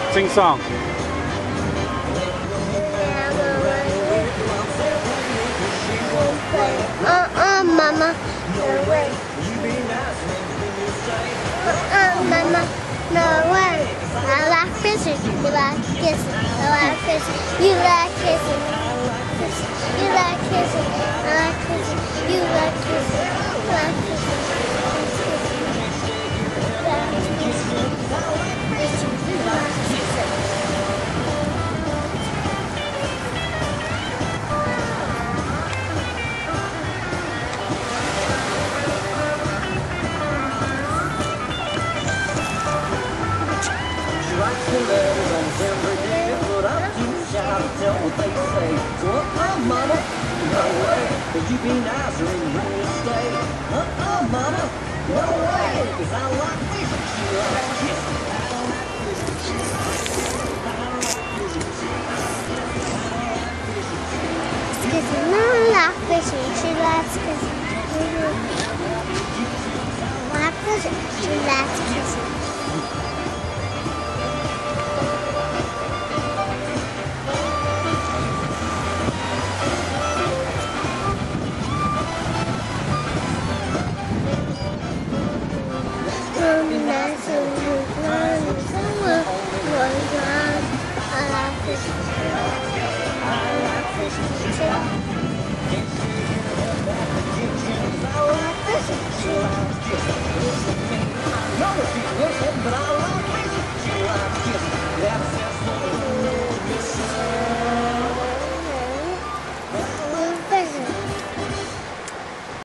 Sing song. Mama, no way. Mama, no way. I like fishing. You like kissing. I like fishing. You like kissing. You like kissing. I like kissing. You like kissing. I like kissing. The letters almost every day, but I'm too shy to tell what they say. So mama, no way, cause you be nicer and bring me to stay. Mama, no way, cause I like fishing, she likes kissing. I like fishing, she likes kissing. I like fishing, she likes kissing.